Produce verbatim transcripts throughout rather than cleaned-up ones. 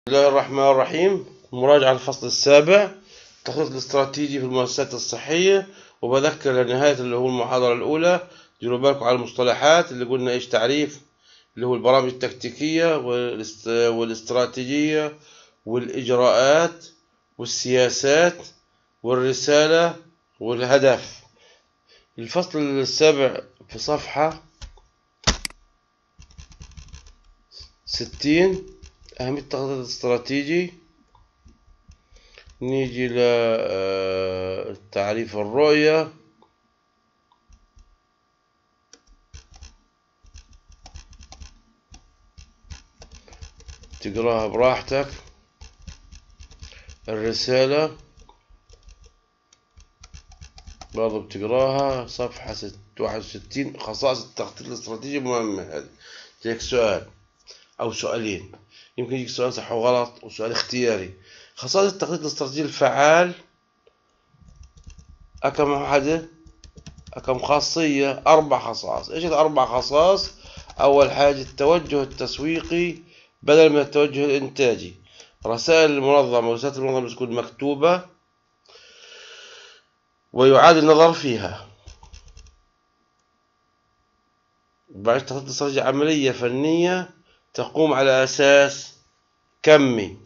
بسم الله الرحمن الرحيم. مراجعة الفصل السابع، التخطيط الاستراتيجي في المؤسسات الصحية. وبذكر لنهاية اللي هو المحاضرة الأولى ديروا بالكم على المصطلحات اللي قلنا إيش تعريف، اللي هو البرامج التكتيكية والاستراتيجية والإجراءات والسياسات والرسالة والهدف. الفصل السابع في صفحة ستين، أهمية التخطيط الاستراتيجي. نيجي لتعريف الرؤية، تقراها براحتك. الرسالة برضو بتقراها صفحة واحد وستين. خصائص التخطيط الاستراتيجي مهمة. هذه تجيك سؤال أو سؤالين، يمكن يجيك سؤال صح وغلط وسؤال اختياري. خصائص التخطيط الاستراتيجي الفعال أكم واحدة أكم خاصية؟ أربع خصائص. إيش الأربع خصائص؟ أول حاجة التوجه التسويقي بدل من التوجه الإنتاجي. رسائل المنظمة ورسالة المنظمة تكون مكتوبة ويعاد النظر فيها. بعد التخطيط الاستراتيجي عملية فنية تقوم على أساس كمي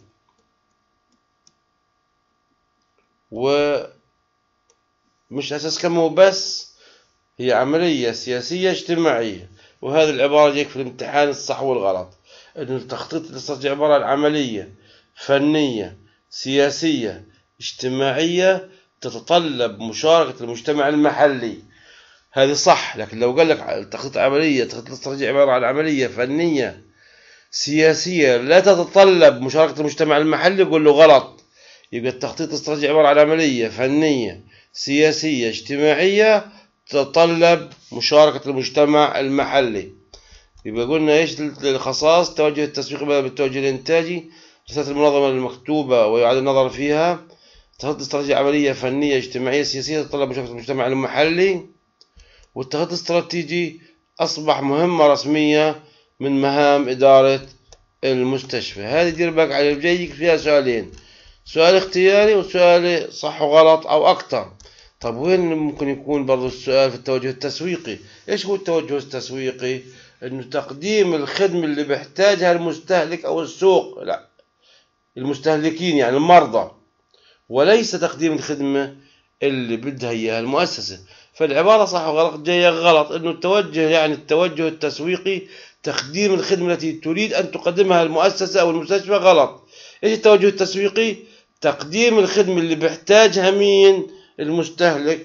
ومش أساس كمي وبس، هي عملية سياسية اجتماعية. وهذه العبارة جيك في الامتحان الصح والغلط، إنه التخطيط الاستراتيجي عبارة عن عملية فنية سياسية اجتماعية تتطلب مشاركة المجتمع المحلي. هذه صح، لكن لو قال لك التخطيط عملية التخطيط الاستراتيجي عبارة عن عملية فنية سياسية لا تتطلب مشاركة المجتمع المحلي، يقول له غلط. يبقى التخطيط الاستراتيجي عبارة عن عملية فنية سياسية اجتماعية تتطلب مشاركة المجتمع المحلي. يبقى قلنا ايش الخصائص؟ التوجه التسويقي بدل بالتوجه الانتاجي، رسالة المنظمة المكتوبة ويعاد النظر فيها، التخطيط الاستراتيجي عملية فنية اجتماعية سياسية تتطلب مشاركة المجتمع المحلي. والتخطيط الاستراتيجي أصبح مهمة رسمية من مهام إدارة المستشفى. هذه دير بالك على الجيك فيها سؤالين، سؤال اختياري وسؤال صح وغلط أو أكثر. طب وين ممكن يكون برضو السؤال في التوجه التسويقي؟ إيش هو التوجه التسويقي؟ إنه تقديم الخدمة اللي بيحتاجها المستهلك أو السوق، لا المستهلكين يعني المرضى، وليس تقديم الخدمة اللي بدها إياها المؤسسة. فالعبارة صح وغلط جاية غلط، إنه التوجه يعني التوجه التسويقي تقديم الخدمة التي تريد أن تقدمها المؤسسة أو المستشفى، غلط. إيش التوجه التسويقي؟ تقديم الخدمة اللي بيحتاجها مين؟ المستهلك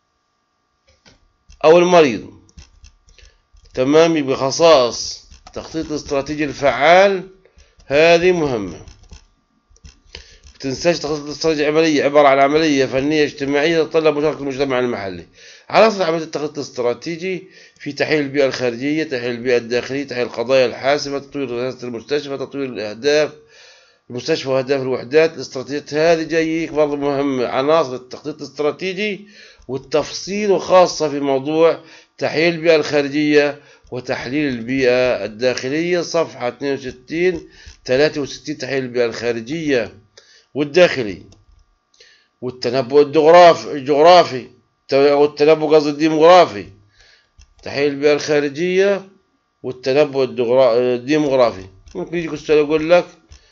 أو المريض. تمام. يبقى خصائص التخطيط الاستراتيجي الفعال هذه مهمة. تنساش التخطيط الاستراتيجي عملية عبارة عن عملية فنية اجتماعية تتطلب مشاركة المجتمع المحلي. عناصر عملية التخطيط الاستراتيجي في تحليل البيئة الخارجية، تحليل البيئة الداخلية، تحليل القضايا الحاسمة، تطوير رئاسة المستشفى، تطوير الأهداف المستشفى وأهداف الوحدات. الاستراتيجيات هذه جايك برضه مهمة. عناصر التخطيط الاستراتيجي والتفصيل، وخاصة في موضوع تحليل البيئة الخارجية وتحليل البيئة الداخلية، صفحة اثنين وستين ثلاثة وستين. تحليل البيئة الخارجية والداخلي والتنبؤ الجغرافي والتنبؤ قصدي الديموغرافي. تحليل البيئة الخارجية والتنبؤ الديموغرافي. ممكن يجيك السؤال يقول لك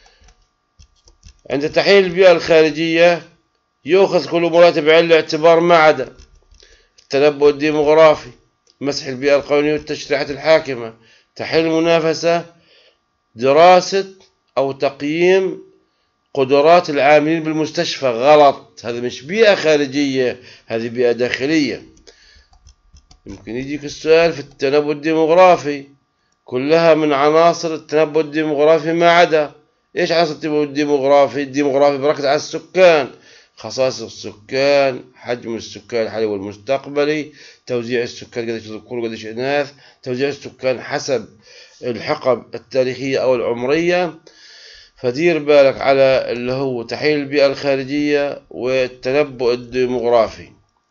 عند تحليل البيئة الخارجية يؤخذ كل مرات بعين الاعتبار ما عدا التنبؤ الديموغرافي، مسح البيئة القانونية والتشريعات الحاكمة، تحليل المنافسة، دراسة أو تقييم قدرات العاملين بالمستشفى. غلط، هذا مش بيئة خارجية، هذه بيئة داخلية. يمكن يجيك السؤال في التنبؤ الديموغرافي، كلها من عناصر التنبؤ الديموغرافي ما عدا. ايش عناصر التنبؤ الديموغرافي؟ الديموغرافي بركز على السكان، خصائص السكان، حجم السكان الحالي والمستقبلي، توزيع السكان قديش ذكور وقديش إناث، توزيع السكان حسب الحقب التاريخية أو العمرية. فدير بالك على اللي هو تحليل البيئة الخارجية والتنبؤ الديموغرافي.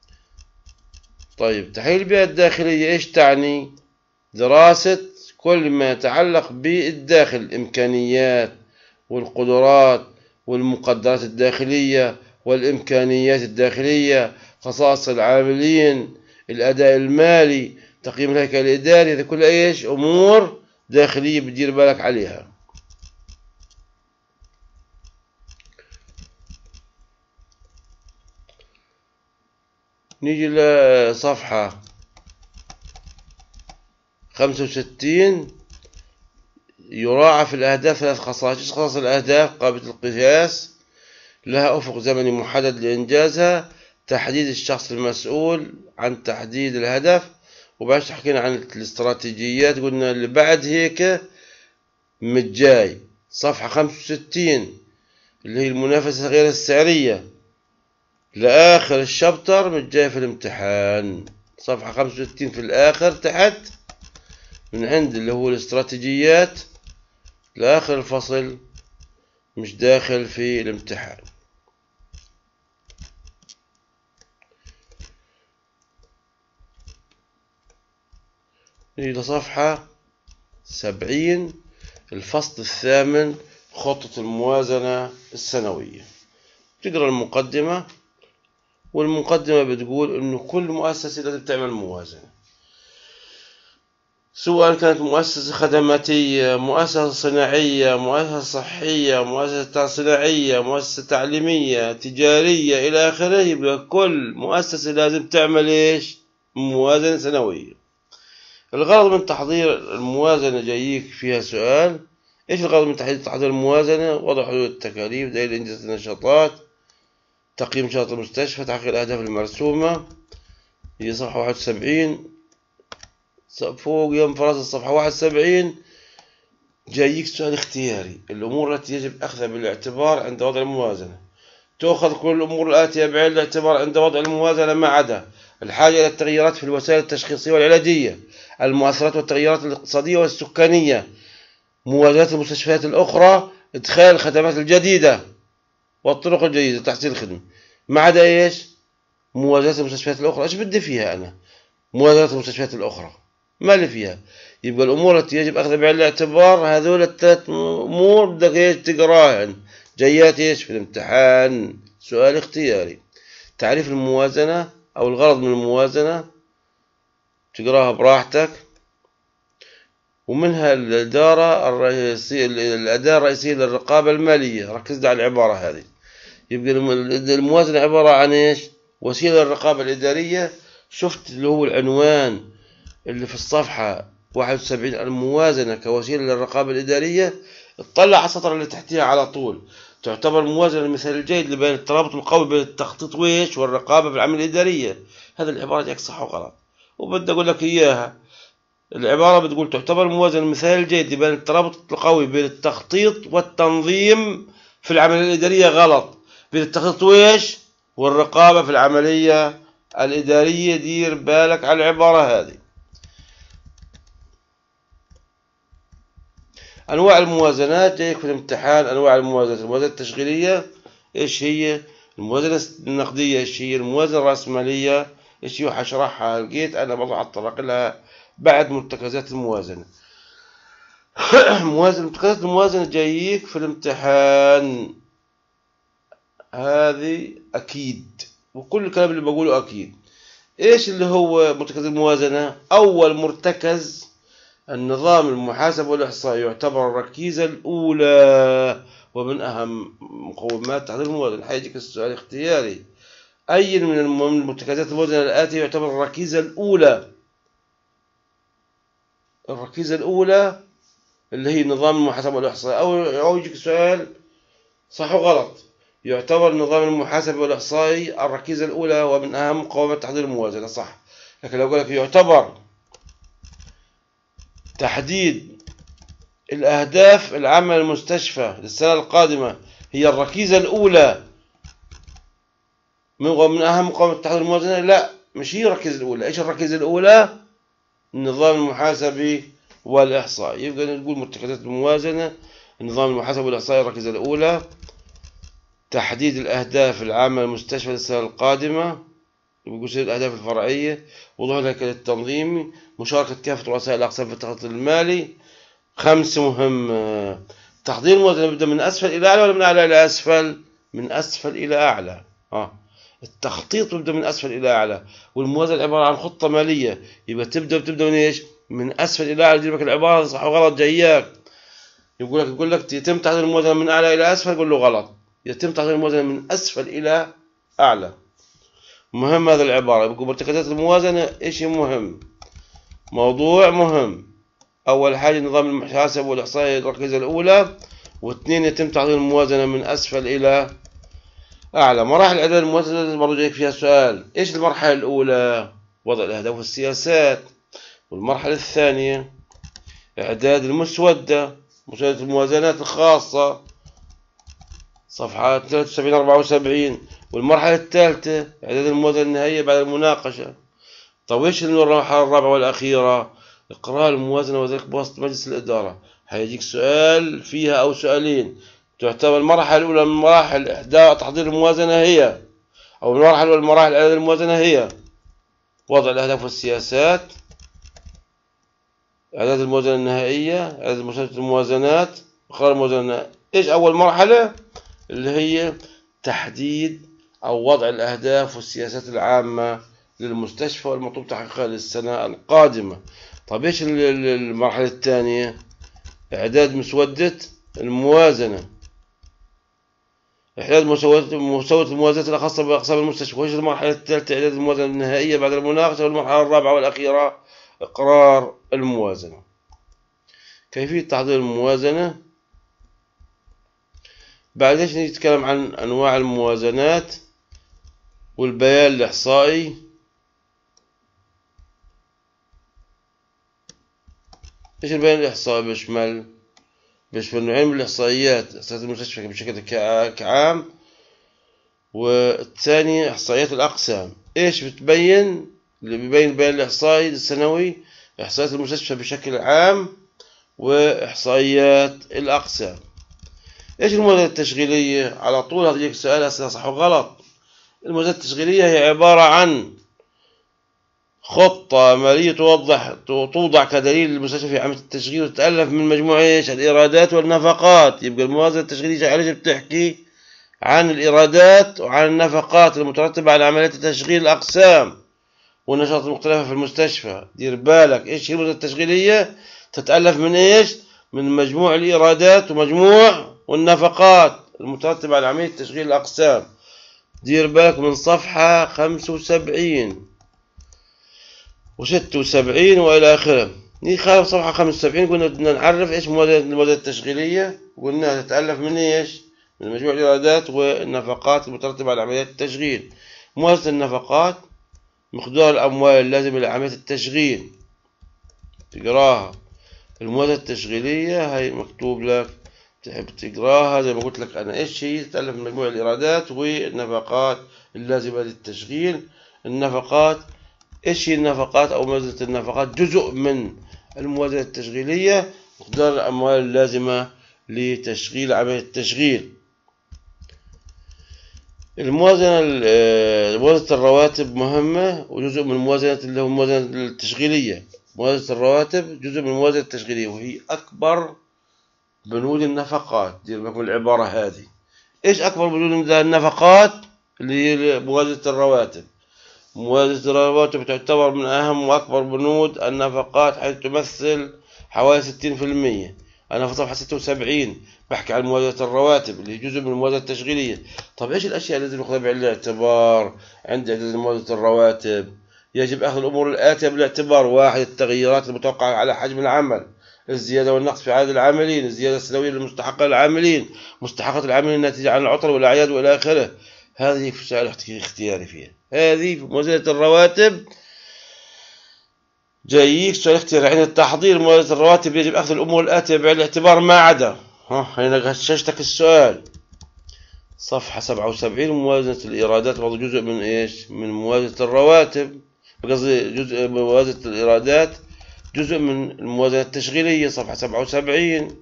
طيب تحليل البيئة الداخلية ايش تعني؟ دراسة كل ما يتعلق بالداخل، الإمكانيات والقدرات والمقدرات الداخلية والإمكانيات الداخلية، خصائص العاملين، الأداء المالي، تقييم الهيكل الإداري. هذه كلها إيش؟ أمور داخلية بتدير بالك عليها. نيجي لصفحة خمسة وستين. يراعى في الأهداف ثلاث خصائص. خصائص الأهداف: قابلة القياس، لها أفق زمني محدد لإنجازها، تحديد الشخص المسؤول عن تحديد الهدف. وبعد حكينا عن الاستراتيجيات، قلنا اللي بعد هيك متجاي صفحة خمسة وستين اللي هي المنافسة غير السعرية لآخر الشابتر، متجاي في الامتحان صفحة خمسة وستين في الآخر تحت من عند اللي هو الاستراتيجيات لآخر الفصل، مش داخل في الامتحان. إلى صفحة سبعين، الفصل الثامن، خطة الموازنة السنوية. تقرأ المقدمة، والمقدمة بتقول إنه كل مؤسسة لازم تعمل موازنة، سواء كانت مؤسسة خدماتية، مؤسسة صناعية، مؤسسة صحية، مؤسسة صناعية، مؤسسة تعليمية، تجارية، إلى آخره. يبقى كل مؤسسة لازم تعمل إيش؟ موازنة سنوية. الغرض من تحضير الموازنة، جاييك فيها سؤال: إيش الغرض من تحضير الموازنة؟ وضع حدود التكاليف، دليل إنجاز النشاطات، تقييم نشاط المستشفى، تحقيق الأهداف المرسومة. هي صفحة واحد وسبعين فوق يوم فراس الصفحة واحد وسبعين. جايك سؤال اختياري: الأمور التي يجب أخذها بالاعتبار عند وضع الموازنة. تؤخذ كل الأمور الآتية بعين الاعتبار عند وضع الموازنة ما عدا الحاجة إلى التغييرات في الوسائل التشخيصية والعلاجية، المؤثرات والتغييرات الاقتصادية والسكانية، موازنة المستشفيات الأخرى، إدخال الخدمات الجديدة والطرق الجديدة لتحسين الخدمة. ما عدا إيش؟ موازنة المستشفيات الأخرى. إيش بدي فيها أنا؟ موازنة المستشفيات الأخرى ما اللي فيها. يبقى الأمور التي يجب أخذها بعين الاعتبار هذول الثلاث أمور بدك إيش تقراهن، جايات إيش في الامتحان، سؤال اختياري. تعريف الموازنة أو الغرض من الموازنة تقراها براحتك. ومنها الإدارة الرئيسية، الأداة الرئيسية للرقابة المالية. ركزنا على العبارة هذه. يبقى الموازنة عبارة عن إيش؟ وسيلة للرقابة الإدارية. شفت اللي هو العنوان اللي في الصفحة واحد وسبعين، الموازنة كوسيلة للرقابة الإدارية. اطلع على السطر اللي تحتها على طول: تعتبر الموازنة المثال الجيد لبيان الترابط القوي بين التخطيط ويش والرقابة في العملية الإدارية. هذه العبارة ديك صح وغلط، وبدي أقول لك إياها. العبارة بتقول: تعتبر الموازنة المثال الجيد لبيان الترابط القوي بين التخطيط والتنظيم في العملية الإدارية. غلط، بين التخطيط ويش والرقابة في العملية الإدارية. دير بالك على العبارة هذه. أنواع الموازنات جايك في الامتحان. أنواع الموازنات: الموازنة التشغيلية إيش هي؟ الموازنة النقدية إيش هي؟ الموازنة الرأسمالية إيش هي؟ حشرحها. لقيت أنا برضه أتطرق لها بعد مرتكزات الموازنة. موازنة مرتكزات الموازنة جايك في الامتحان، هذه أكيد، وكل الكلام اللي بقوله أكيد. إيش اللي هو مرتكز الموازنة؟ أول مرتكز النظام المحاسب والإحصاء، يعتبر الركيزة الأولى ومن أهم مقومات تحضير الموازنة. حيجيك السؤال اختياري: أي من المرتكزات الموازنة الآتية يعتبر الركيزة الأولى؟ الركيزة الأولى اللي هي نظام المحاسبة والإحصاء. أو أو يجيك سؤال صح وغلط. يعتبر نظام المحاسبة والإحصاء الركيزة الأولى ومن أهم مقومات تحضير الموازنة، صح. لكن لو قال لك يعتبر تحديد الأهداف العامة للمستشفى للسنة القادمة هي الركيزة الأولى من أهم مقومات تحضير الموازنة، لا، مش هي الركيزة الأولى. إيش الركيزة الأولى؟ النظام المحاسبي والإحصائي. يبقى نقول مرتكزات الموازنة: النظام المحاسبي والإحصائي الركيزة الأولى، تحديد الأهداف العامة للمستشفى للسنة القادمة، يقول الأهداف الفرعية، وضوح الهيكل التنظيمي، مشاركة كافة رؤساء الأقسام في التخطيط المالي. خمسة مهم: تحضير الموازنة بيبدأ من أسفل إلى أعلى ولا من أعلى إلى أسفل؟ من أسفل إلى أعلى. آه. التخطيط بيبدأ من أسفل إلى أعلى، والموازنة عبارة عن خطة مالية، يبقى تبدأ بتبدأ من إيش؟ من أسفل إلى أعلى. يجيب لك العبارة صح وغلط جاياك، يقول لك يقول لك يتم تحضير الموازنة من أعلى إلى أسفل، قول له غلط، يتم تحضير الموازنة من أسفل إلى أعلى. مهم هذا العبارة، بيقول مرتكزات الموازنة إيش مهم؟ موضوع مهم. أول حاجة نظام المحاسبة والإحصائية الركيزة الأولى، واثنين يتم تحضير الموازنة من أسفل إلى أعلى. مراحل إعداد الموازنة برضو جايك فيها سؤال، إيش المرحلة الأولى؟ وضع الأهداف والسياسات. والمرحلة الثانية إعداد المسودة، مسودة الموازنات الخاصة، صفحة ثلاثة وسبعين أربعة وسبعين. والمرحلة الثالثة إعداد الموازنة النهائية بعد المناقشة. طيب إيش المرحلة الرابعة والأخيرة؟ إقرار الموازنة وذلك بواسطة مجلس الإدارة. هيجيك سؤال فيها أو سؤالين. تعتبر المرحلة الأولى من مراحل إحداث تحضير الموازنة هي، أو المرحلة الأولى من مراحل إعداد الموازنة هي وضع الأهداف والسياسات، إعداد الموازنة النهائية، إعداد مسودة الموازنات، إقرار الموازنة. إيش أول مرحلة؟ اللي هي تحديد أو وضع الأهداف والسياسات العامة للمستشفى والمطلوب تحقيقها للسنة القادمة. طيب إيش المرحلة الثانية؟ إعداد مسودة الموازنة، إعداد مسودة الموازنة الخاصة بأقسام المستشفى. وإيش المرحلة الثالثة؟ إعداد الموازنة النهائية بعد المناقشة. والمرحلة الرابعة والأخيرة إقرار الموازنة. كيفية تحضير الموازنة؟ بعد إيش نتكلم عن أنواع الموازنات والبيان الإحصائي. إيش البيان الإحصائي؟ بيشمل بيشمل نوعين من الإحصائيات، إحصائيات المستشفى بشكل كعام، والثاني إحصائيات الأقسام. إيش بتبين؟ اللي بيبين البيان الإحصائي السنوي إحصائيات المستشفى بشكل عام، وإحصائيات الأقسام. إيش الموازنة التشغيلية؟ على طول هتجيك سؤال أسئلة صح وغلط. الموازنة التشغيلية هي عبارة عن خطة مالية توضح توضع كدليل للمستشفى في عملية التشغيل، وتتألف من مجموع إيش؟ الإيرادات والنفقات. يبقى الموازنة التشغيلية على بتحكي عن الإيرادات وعن النفقات المترتبة على عملية تشغيل الأقسام والنشاطات المختلفة في المستشفى. دير بالك إيش هي الموازنة التشغيلية؟ تتألف من إيش؟ من مجموع الإيرادات ومجموع والنفقات المترتبة على عملية تشغيل الأقسام. دير بالك من صفحة خمسة وسبعين وستة وسبعين وإلى آخره. نيجي صفحة خمسة وسبعين قلنا بدنا نعرف إيش الموازنة التشغيلية، قلنا تتألف من إيش؟ من مجموع الإيرادات والنفقات المترتبة على عمليات التشغيل. موازنة النفقات مقدار الأموال اللازمة لعملية التشغيل، تقراها. الموازنة التشغيلية هي مكتوب لك، تحب تقراها زي ما قلت لك أنا. إيش هي؟ تتألف من مجموع الإيرادات والنفقات اللازمة للتشغيل. النفقات إيش هي النفقات أو موازنة النفقات؟ جزء من الموازنة التشغيلية مقدار الأموال اللازمة لتشغيل عملية التشغيل. الموازنة موازنة الرواتب مهمة وجزء من الموازنة اللي هو الموازنة التشغيلية. موازنة الرواتب جزء من الموازنة التشغيلية، وهي أكبر بنود النفقات. دير بالكم العبارة هذه. إيش أكبر بنود النفقات؟ اللي هي موازنة الرواتب. موازنة الرواتب تعتبر من أهم وأكبر بنود النفقات، حيث تمثل حوالي ستين بالمئة. أنا في صفحة ستة وسبعين بحكي عن موازنة الرواتب اللي هي جزء من الموازنة التشغيلية. طب إيش الأشياء التي نأخذها بعين الاعتبار عند إعداد موازنة الرواتب؟ يجب أخذ الأمور الآتية بالاعتبار. واحد، التغيرات المتوقعة على حجم العمل، الزيادة والنقص في عدد العاملين، الزيادة السنوية للمستحقات العاملين، مستحقات العاملين الناتجة عن العطل والأعياد وإلى آخره. هذه في سؤال اختياري فيها. هذه في موازنة الرواتب جاييك سؤال اختياري. عند التحضير موازنة الرواتب يجب أخذ الأمور الآتية بعين الاعتبار ما عدا. ها هنا غششتك السؤال. صفحة سبعة وسبعين موازنة الإيرادات برضه جزء من إيش؟ من موازنة الرواتب. قصدي جزء من موازنة الإيرادات جزء من الموازنة التشغيلية. صفحة سبعة وسبعين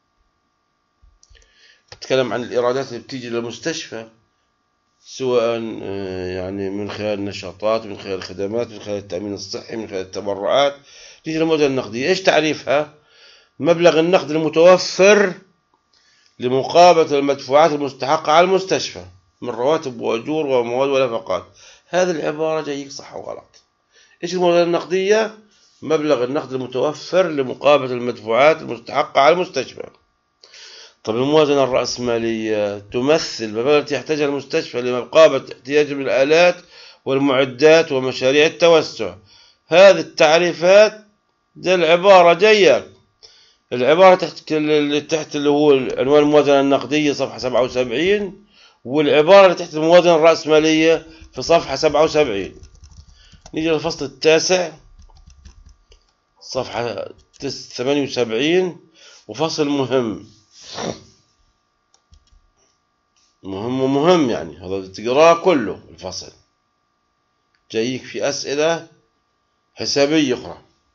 تتكلم عن الإيرادات اللي بتيجي للمستشفى، سواء يعني من خلال النشاطات، من خلال الخدمات، من خلال التأمين الصحي، من خلال التبرعات. تيجي الموازنة النقدية. إيش تعريفها؟ مبلغ النقد المتوفر لمقابلة المدفوعات المستحقة على المستشفى من رواتب وأجور ومواد ونفقات. هذه العبارة جايك صح وغلط. إيش الموازنة النقدية؟ مبلغ النقد المتوفر لمقابلة المدفوعات المستحقة على المستشفى. طب الموازنة الرأسمالية تمثل المبالغ التي يحتاجها المستشفى لمقابلة احتياجه من الآلات والمعدات ومشاريع التوسع. هذه التعريفات دي العبارة جاية. العبارة تحت اللي تحت اللي هو عنوان الموازنة النقدية صفحة سبعة وسبعين، والعبارة اللي تحت الموازنة الرأسمالية في صفحة سبعة وسبعين. نيجي للفصل التاسع صفحة ثمانية وسبعين، وفصل مهم مهم ومهم يعني هذا تقراه كله. الفصل جايك في أسئلة حسابية أخرى.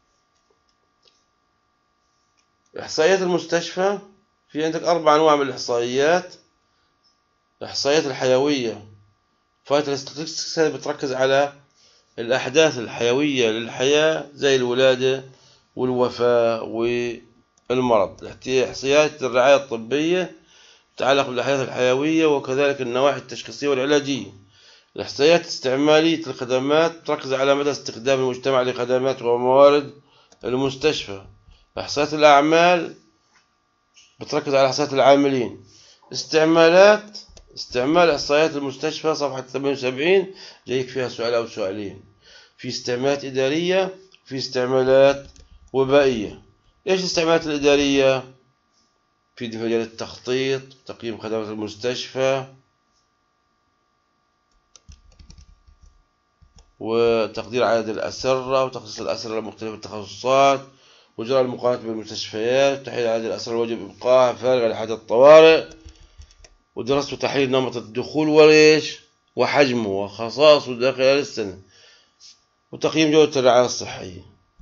إحصائيات المستشفى، في عندك أربع أنواع من الإحصائيات. الإحصائيات الحيوية فايتال ستاتستكس بتركز على الأحداث الحيوية للحياة زي الولادة والوفاة والمرض. إحصائيات الرعاية الطبية تتعلق بالأحداث الحيوية وكذلك النواحي التشخيصية والعلاجية. الإحصائيات استعمالية الخدمات تركز على مدى استخدام المجتمع لخدمات وموارد المستشفى. إحصائيات الأعمال بتركز على إحصائيات العاملين. استعمالات استعمال إحصائيات المستشفى صفحة ثمانية وسبعين جايك فيها سؤال أو سؤالين. في استعمالات إدارية وفي استعمالات وبائية. إيش الاستعمالات الإدارية؟ في مجال التخطيط، تقييم خدمات المستشفى، وتقدير عدد الأسرة وتخصيص الأسرة لمختلف التخصصات، وإجراء المقارنة بين المستشفيات، وتحديد عدد الأسرة الواجب إبقائها فارغة لحاجة الطوارئ، ودراسة وتحليل نمط الدخول وليش وحجمه وخصائصه داخل السنة، وتقييم جودة الرعاية الصحية،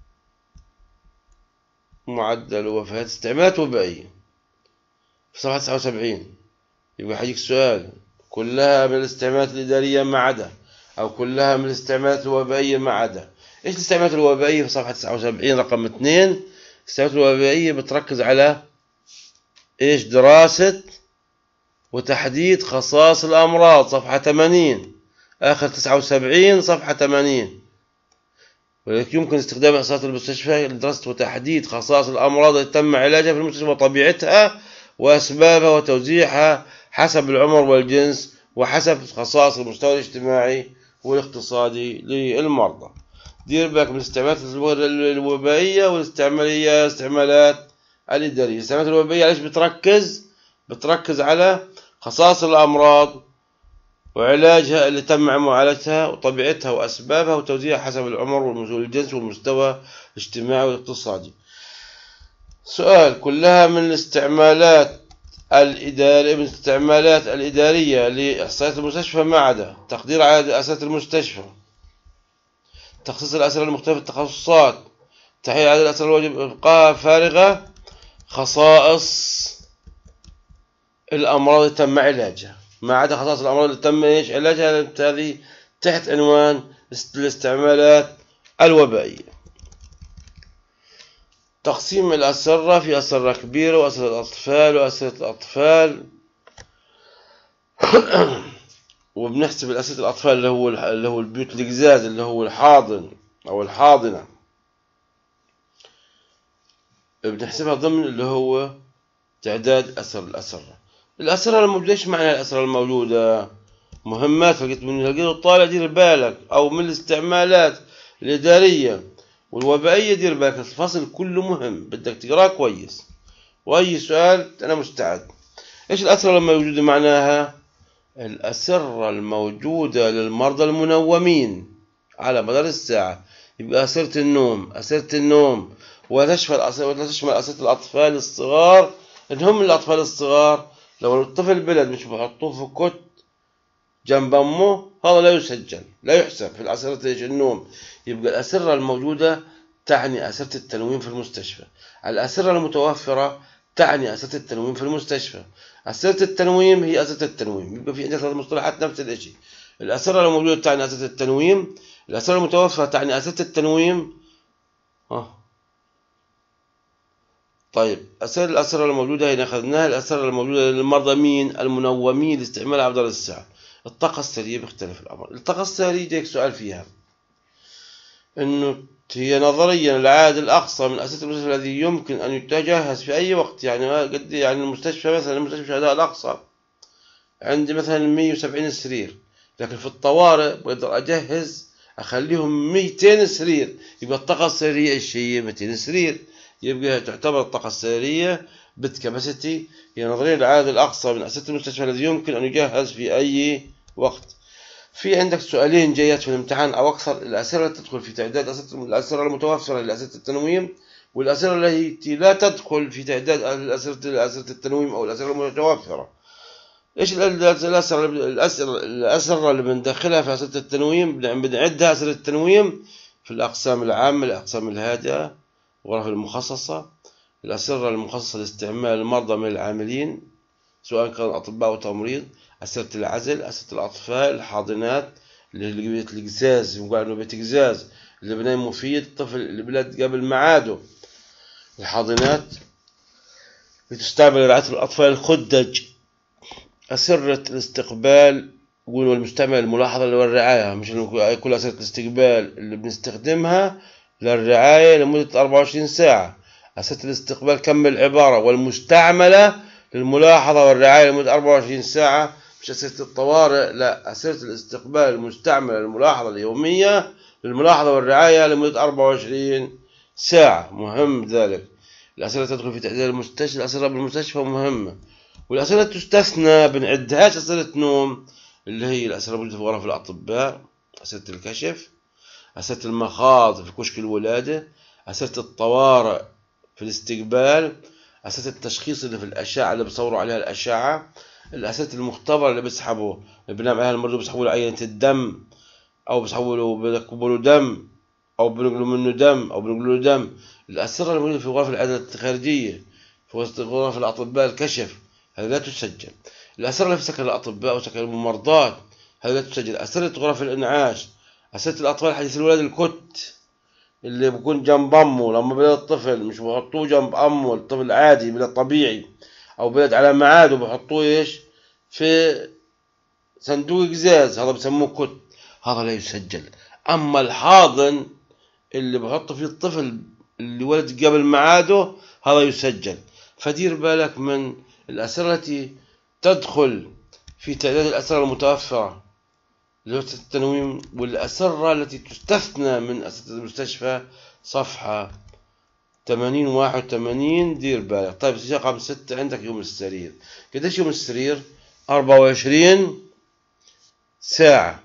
معدل الوفاة. استعمالات وبائية في صفحة تسعة وسبعين. يبقى حيجيك سؤال كلها من الاستعمالات الإدارية ما عدا، أو كلها من الاستعمالات الوبائية ما عدا. إيش الاستعمالات الوبائية في صفحة تسعة وسبعين رقم اثنين؟ الاستعمالات الوبائية بتركز على إيش؟ دراسة وتحديد خصائص الأمراض صفحة ثمانين، آخر تسعة وسبعين صفحة ثمانين. ولكن يمكن استخدام إحصائيات المستشفى لدراسة وتحديد خصائص الأمراض التي تم علاجها في المستشفى وطبيعتها وأسبابها وتوزيعها حسب العمر والجنس وحسب خصائص المستوى الاجتماعي والاقتصادي للمرضى. دير بالك من الاستعمالات الوبائية والاستعمالية استعمالات الإدارية. الاستعمالات الوبائية ليش بتركز؟ بتركز على خصائص الأمراض وعلاجها اللي تم معالجتها وطبيعتها وأسبابها وتوزيعها حسب العمر والجنس والمستوى الاجتماعي والاقتصادي. سؤال كلها من الاستعمالات الإدارية من الاستعمالات الإدارية لإحصائيات المستشفى ما عدا تقدير عدد أسرة المستشفى، تخصيص الأسرة لمختلف التخصصات، تحديد عدد الأسرة الواجب إبقائها فارغة، خصائص الأمراض اللي تم علاجها ما عدا خصائص الأمراض اللي تم إيش علاجها. هذه تحت عنوان الاستعمالات الوبائية. تقسيم الأسرة في أسرة كبيرة وأسرة أطفال وأسرة الأطفال. وبنحسب الأسرة الأطفال اللي هو اللي هو البيوت القزاز اللي هو الحاضن أو الحاضنة، بنحسبها ضمن اللي هو تعداد أسر الأسرة. الأسرة الموجودة، إيش معنى الأسرة الموجودة؟ مهمات فقط من لقيته الطالع دير بالك، أو من الاستعمالات الإدارية والوبائية دير بالك. الفصل كله مهم بدك تقراه كويس، وأي سؤال أنا مستعد. إيش الأسرة الموجودة؟ معناها الأسرة الموجودة للمرضى المنومين على مدار الساعة. يبقى أسرة النوم أسرة النوم وتشمل وتشمل أسرة الأطفال الصغار. إنهم الأطفال الصغار لو الطفل بلد مش بحطوه في كت جنب أمه هذا لا يسجل لا يحسب في الأسرة النوم. يبقى الأسرة الموجودة تعني أسرة التنويم في المستشفى. الأسرة المتوفرة تعني أسرة التنويم في المستشفى. أسرة التنويم هي أسرة التنويم. يبقى في عندك ثلاث مصطلحات نفس الشيء. الأسرة الموجودة تعني أسرة التنويم، الأسرة المتوفرة تعني أسرة التنويم، ها طيب أسرار الأسرة الموجودة هنا أخذناها. الأسرار الموجودة للمرضى مين؟ المنومين لاستعمالها أفضل الساعة. الطاقة السرية بيختلف الأمر. الطاقة السرية جايك سؤال فيها إنه هي نظريا العائد الأقصى من أساس المستشفى الذي يمكن أن يتجهز في أي وقت. يعني قد يعني المستشفى مثلا مستشفى الشهداء الأقصى عندي مثلا مية وسبعين سرير، لكن في الطوارئ بقدر أجهز أخليهم ميتين سرير، يبقى الطاقة السرية إيش هي؟ ميتين سرير. يبقى تعتبر الطاقة السرية بت كاباسيتي هي نظرية العائد الأقصى من أساس المستشفى الذي يمكن أن يجهز في أي وقت. في عندك سؤالين جايات في الامتحان أو أكثر: الأسئلة التي تدخل في تعداد الأسئلة المتوفرة لأسئلة التنويم، والأسئلة التي لا تدخل في تعداد أسئلة التنويم أو الأسئلة المتوفرة. إيش الأسئلة الأسئلة الأسئلة اللي بندخلها في أسئلة التنويم؟ بنعدها أسئلة التنويم في الأقسام العامة، الأقسام الهادئة، الغرف المخصصة، الأسئلة المخصصة لاستعمال المرضى من العاملين سواء كانوا أطباء أو تمريض، أسئلة العزل، أسئلة الأطفال، الحاضنات اللي بيت القزاز يقول إنه بيت قزاز اللي بنام مفيد، الطفل اللي بلد قبل ميعاده. الحاضنات بتستعمل لرعاية الأطفال الخدج. أسرة الاستقبال يقولوا المستعمل الملاحظة والرعاية، مش كل أسرة الاستقبال اللي بنستخدمها للرعاية لمدة أربعة وعشرين ساعة. أسرة الاستقبال كم العبارة والمستعملة للملاحظة والرعاية لمدة أربعة وعشرين ساعة، مش أسرة الطوارئ، لا، أسرة الاستقبال المستعملة للملاحظة اليومية للملاحظة والرعاية لمدة أربعة وعشرين ساعة. مهم ذلك. الأسئلة تدخل في تعداد المستشفى، الأسئلة بالمستشفى مهمة. والأسئلة تستثنى بنعدهاش أسئلة نوم اللي هي الأسئلة الموجودة في غرف الأطباء، أسئلة الكشف، أسئلة المخاض في كشك الولادة، أسئلة الطوارئ في الاستقبال، أسئلة التشخيص اللي في الأشعة اللي بصوروا عليها الأشعة، الأسئلة المختبر اللي بيسحبوا اللي بنام عليها المرضى بيسحبوا له عينة الدم أو بيسحبوا له بيركبوا له دم أو بنقلوا منه دم أو بنقلوا له دم. الأسئلة الموجودة في غرف العيادة الخارجية في وسط غرف الأطباء الكشف هذه لا تسجل. الأسئلة اللي في سكن الأطباء وسكن الممرضات هذه لا تسجل. أسئلة غرف الإنعاش، أسئلة الأطفال حديث الولادة الكت اللي بيكون جنب أمه لما بيلد الطفل، مش بحطوه جنب أمه الطفل عادي بلد طبيعي أو بلد على ميعاده، بحطوه إيش في صندوق قزاز، هذا بسموه كت، هذا لا يسجل. أما الحاضن اللي بحط فيه الطفل اللي ولد قبل ميعاده هذا يسجل. فدير بالك من الأسئلة التي تدخل في تعداد الأسئلة المتوفرة لوحدة التنويم، والأسرة التي تستثنى من أسئلة المستشفى صفحة ثمانين وواحد وثمانين. دير بالك. طيب رقم ستة عندك يوم السرير. قديش يوم السرير؟ أربعة وعشرين ساعة.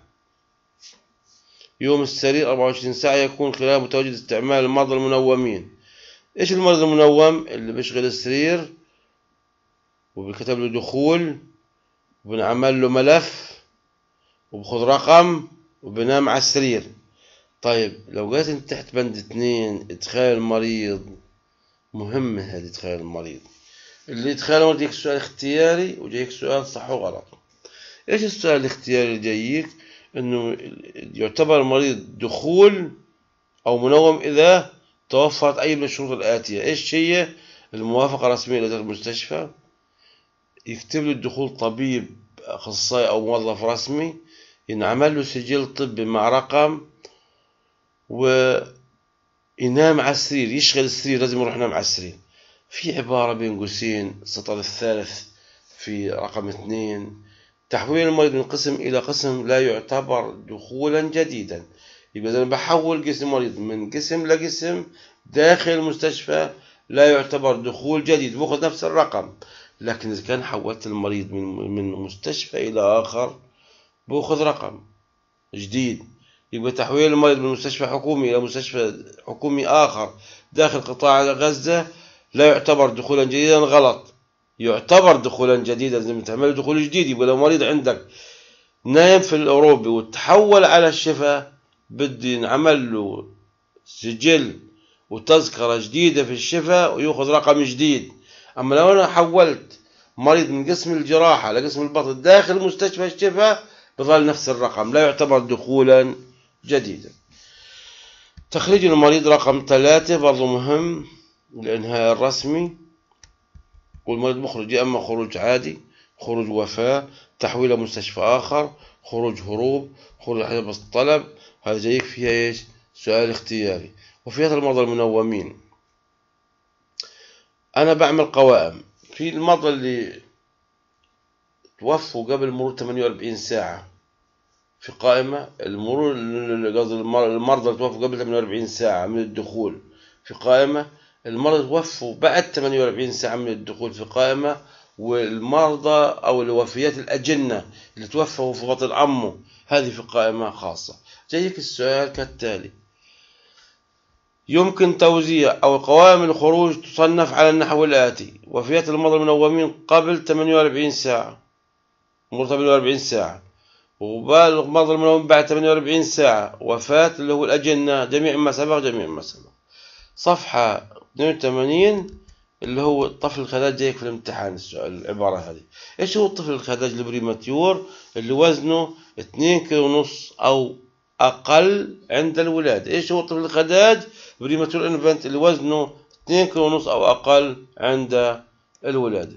يوم السرير أربعة وعشرين ساعة يكون خلال متواجد استعمال المرضى المنومين. إيش المرضى المنوم؟ اللي بيشغل السرير وبيكتب له دخول وبنعمل له ملف وبخذ رقم وبنام على السرير. طيب لو جيت انت تحت بند اثنين ادخال المريض، مهم هذا ادخال المريض. اللي ادخال المريض يجيك سؤال اختياري وجايك سؤال صح وغلط. ايش السؤال الاختياري اللي جايك؟ انه يعتبر المريض دخول او منوم اذا توفرت اي من الشروط الاتيه. ايش هي؟ الموافقه الرسميه لاداره المستشفى، يكتب له الدخول طبيب اخصائي او موظف رسمي، ينعمل له سجل طبي مع رقم، وينام على السرير، يشغل السرير، لازم يروح ينام على السرير. في عبارة بين قوسين السطر الثالث في رقم اثنين: تحويل المريض من قسم إلى قسم لا يعتبر دخولا جديدا. يبقى إذا بحول جسم المريض من قسم لقسم داخل المستشفى لا يعتبر دخول جديد، بأخذ نفس الرقم. لكن إذا كان حولت المريض من من مستشفى إلى آخر بأخذ رقم جديد. يبقى تحويل المريض من مستشفى حكومي إلى مستشفى حكومي آخر داخل قطاع غزة لا يعتبر دخولا جديدا. غلط، يعتبر دخولا جديدا. لازم تعمل دخول جديد. يبقى لو مريض عندك نايم في الأوروبي وتحول على الشفاء بدي نعمل له سجل وتذكرة جديدة في الشفاء ويأخذ رقم جديد. أما لو أنا حولت مريض من قسم الجراحة لقسم البطن داخل مستشفى الشفاء بظل نفس الرقم، لا يعتبر دخولا جديدا. تخريج المريض رقم ثلاثة برضو مهم. الإنهاء الرسمي، والمريض مخرج يا إما خروج عادي، خروج وفاة، تحويل مستشفى آخر، خروج هروب، خروج حسب الطلب. هذا جايك فيها إيش؟ سؤال اختياري. وفيات المرضى المنومين أنا بعمل قوائم في المرضى اللي توفوا قبل مرور ثمانية وأربعين ساعة، في قائمة المرور قصدي المرضى اللي توفوا قبل ثمانية وأربعين ساعة من الدخول في قائمة، المرضى توفوا بعد ثمانية وأربعين ساعة من الدخول في قائمة، والمرضى أو الوفيات الأجنة اللي توفوا في بطن أمه هذه في قائمة خاصة. جايك السؤال كالتالي: يمكن توزيع أو قوائم الخروج تصنف على النحو الآتي: وفيات المرضى المنومين قبل ثمانية وأربعين ساعة، مرور ثمانية وأربعين ساعة، ومرضى المنومين بعد ثمانية وأربعين ساعة، وفاة اللي هو الأجنة، جميع ما سبق جميع ما سبق. صفحة اثنين وثمانين اللي هو الطفل الخداج، جايك في الامتحان السؤال العبارة هذه. ايش هو الطفل الخداج البريماتيور؟ اللي وزنه اثنين كيلو ونص أو أقل عند الولادة. ايش هو الطفل الخداج بريماتيور انفنت اللي وزنه اثنين كيلو ونص أو أقل عند الولادة.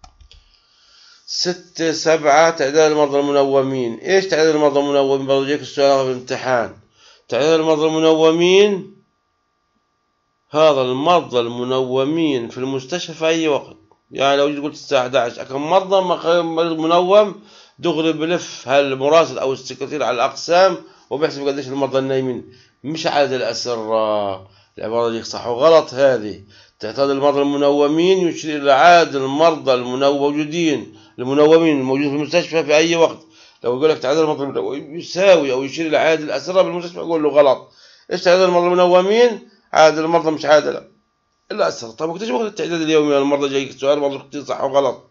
ستة سبعة تعداد المرضى المنومين. ايش تعداد المرضى المنومين؟ برضه جايك السؤال في الامتحان. تعداد المرضى المنومين هذا المرضى المنومين في المستشفى في أي وقت. يعني لو جيت قلت الساعة أحد عشر كم مرضى مريض منوم، دغري بلف هالمراسل أو السكرتير على الأقسام وبيحسب قديش المرضى النايمين، مش عدد الأسرة. العبارة دي صح وغلط هذه. تعداد المرضى المنومين يشير إلى عدد المرضى الموجودين المنومين الموجودين في المستشفى في أي وقت. لو يقول لك تعداد المرضى المنومين يساوي أو يشير إلى عدد الأسرة بالمستشفى، أقول له غلط. إيش تعداد المرضى المنومين؟ عدد المرضى مش عدد الأسرة. طيب وقتاش وقت التعداد اليومي للمرضى؟ جايك سؤال برضه كتير صح وغلط.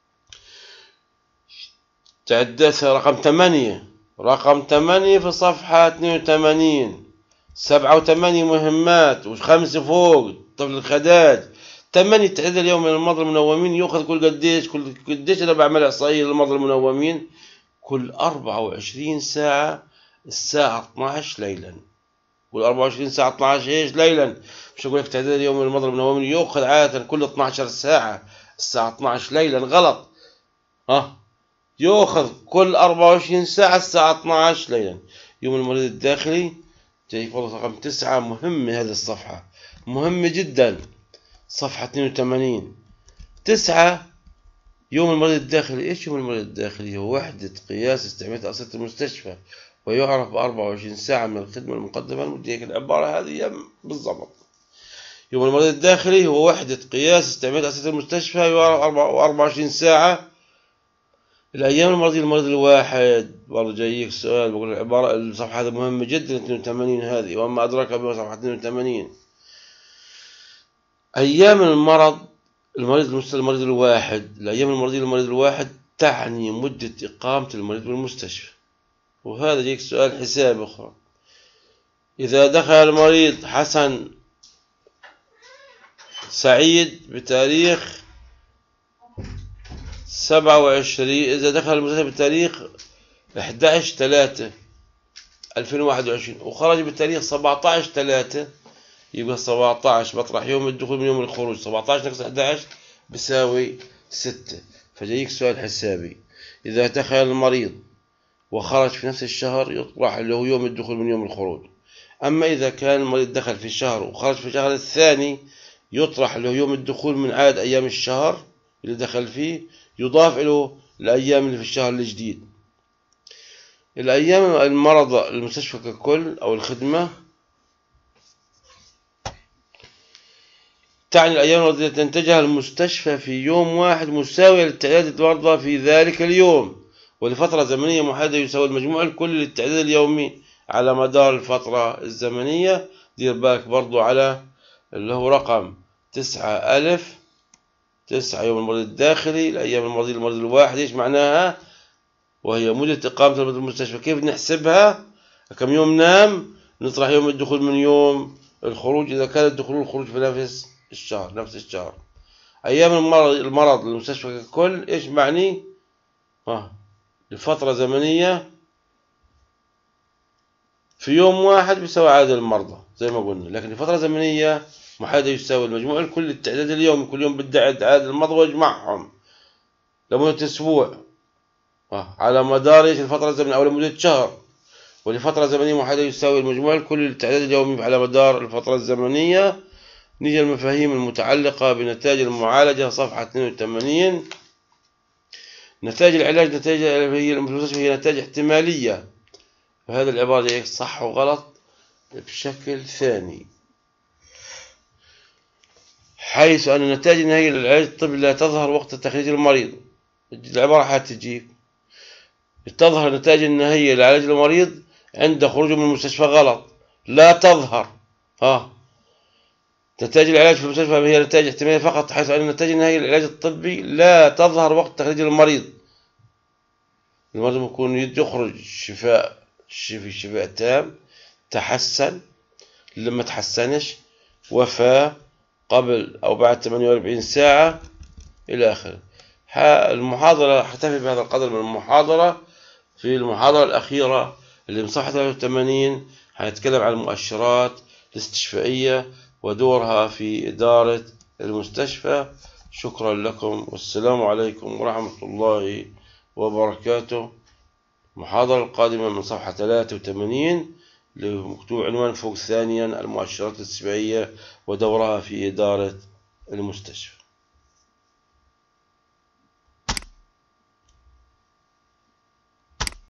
تعداد رقم ثمانية، رقم ثمانية في صفحة اثنين وثمانين. سبعة وثمانية مهمات وخمسة فوق طفل الخداج. ثمانية التعداد اليومي للمرضى المنومين يؤخذ كل قديش؟ كل قديش أنا بعمل إحصائية للمرضى المنومين؟ كل أربعة وعشرين ساعة الساعة اثنعش ليلا. كل أربعة وعشرين ساعة اثنعش ايش ليلا. مش اقول لك تعداد اليوم المرضى المنومين يؤخذ عادة كل اثنعش ساعة الساعة اثنعش ليلا. غلط. ها يؤخذ كل أربعة وعشرين ساعة الساعة اثنعش ليلا. يوم المريض الداخلي جاي فضل رقم تسعة. مهمة هذه الصفحة، مهمة جدا. صفحة اثنين وثمانين تسعة. يوم المريض الداخلي. ايش يوم المريض الداخلي؟ هو وحدة قياس استعمال أنظمة المستشفى، ويعرف بأربعة وعشرين ساعة من الخدمة المقدمة المدية. العبارة هذه بالضبط. يوم المريض الداخلي هو وحدة قياس استعمال أنظمة المستشفى، يعرف أربعة وعشرين ساعة. الأيام المرضية المريض الواحد برضه جايك السؤال. بقول العبارة الصفحة هذه مهمة جدا اثنين وثمانين هذه، وما أدراك بها صفحة اثنين وثمانين. أيام المرض المريض المريض الواحد. الأيام المرضية للمريض الواحد تعني مدة إقامة المريض بالمستشفى. وهذا يجيك سؤال حساب أخرى. إذا دخل المريض حسن سعيد بتاريخ سبعة وعشرين، إذا دخل المستشفى بتاريخ أحد عشر ثلاثة ألفين وواحد وعشرين وخرج بتاريخ سبعة عشر ثلاثة، يبقى سبعة عشر بطرح يوم الدخول من يوم الخروج. سبعة عشر ناقص أحد عشر بيساوي ستة. فجايك سؤال حسابي. إذا دخل المريض وخرج في نفس الشهر يطرح اللي هو يوم الدخول من يوم الخروج. أما إذا كان المريض دخل في شهر وخرج في الشهر الثاني يطرح له يوم الدخول من عدد أيام الشهر اللي دخل فيه، يضاف له الأيام اللي في الشهر الجديد. الأيام المرض المستشفى ككل أو الخدمة تعني الأيام التي تنتجها المستشفى في يوم واحد مساوية لتعداد المرضى في ذلك اليوم، ولفترة زمنية محددة يساوي المجموع الكلي للتعداد اليومي على مدار الفترة الزمنية. دير بالك برضو على اللي هو رقم تسعة ألف. تسعة يوم المريض الداخلي. الأيام المرضية للمريض الواحد إيش معناها؟ وهي مدة إقامة المستشفى. كيف نحسبها؟ كم يوم نام؟ نطرح يوم الدخول من يوم الخروج إذا كان الدخول والخروج في نفس الشهر نفس الشهر. أيام المرض المرض للمستشفى ككل إيش معني؟ ها لفترة زمنية في يوم واحد بيساوي عدد المرضى زي ما قلنا، لكن لفترة زمنية محايدة يساوي المجموع الكلي التعداد اليومي، كل يوم بدي أعد عدد المرضى واجمعهم لمدة أسبوع على مدار الفترة الزمنية أو لمدة شهر، ولفترة زمنية محايدة يساوي المجموع الكلي للتعداد اليومي على مدار الفترة الزمنية. نيجي المفاهيم المتعلقة بنتائج المعالجة صفحة اثنين وثمانين. نتائج العلاج نتائج هي المستشفى هي نتائج احتمالية، فهذه العبارة صح وغلط بشكل ثاني، حيث أن النتائج النهائية للعلاج الطبي لا تظهر وقت تخريج المريض. العبارة حتجي تظهر النتائج النهائية لعلاج المريض عند خروجه من المستشفى، غلط، لا تظهر. ها نتائج العلاج في المستشفى هي نتائج احتمالية فقط، حيث أن النتائج النهائية للعلاج الطبي لا تظهر وقت تخريج المريض. المريض يكون يخرج شفاء شفي شفاء تام، تحسن، لما تحسنش وفاة قبل أو بعد ثمانية وأربعين ساعة إلى آخره. المحاضرة احتفل بهذا القدر من المحاضرة. في المحاضرة الأخيرة اللي من صفحة ثلاثة وثمانين هنتكلم عن المؤشرات الاستشفائية ودورها في إدارة المستشفى. شكرا لكم والسلام عليكم ورحمة الله وبركاته. المحاضرة القادمة من صفحة ثلاثة وثمانين لمكتوب عنوان فوق ثانيا المؤشرات الاستشفائية ودورها في إدارة المستشفى.